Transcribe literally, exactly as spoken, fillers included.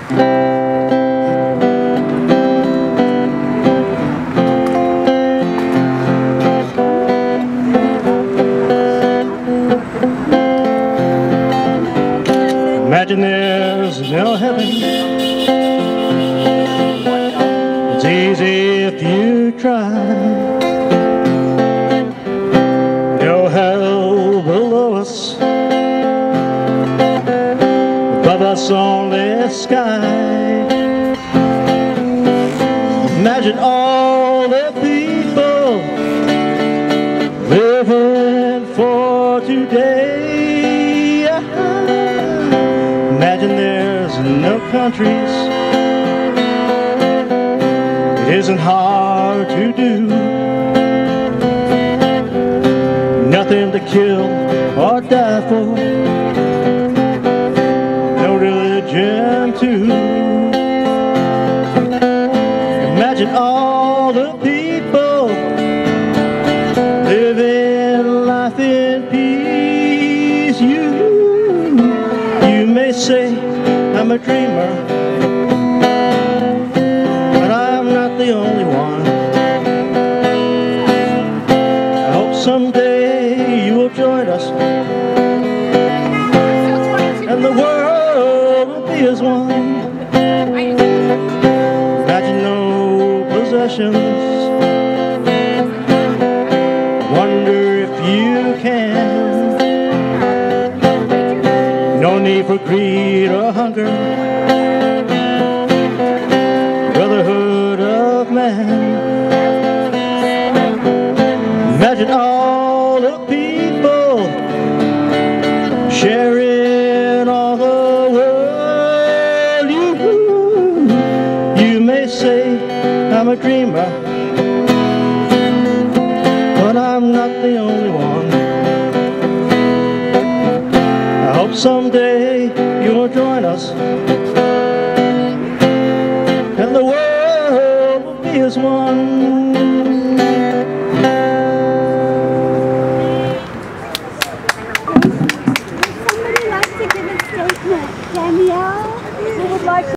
Imagine there's no heaven. It's easy if you try. No hell below us, above us only sky. Imagine all the people living for today. Imagine there's no countries. It isn't hard to do. Nothing to kill or die for. No religion too. Imagine all the people living life in peace. You You may say I'm a dreamer, but I'm not the only one. I hope someday you will join us, and the world will be as one. Imagine no possessions. Wonder if you can. No need for greed or hunger. Brotherhood of man. Imagine all the people sharing all the world. You, you may say I'm a dreamer, but I'm not the only one. I hope someday you'll join us, and the world will be as one.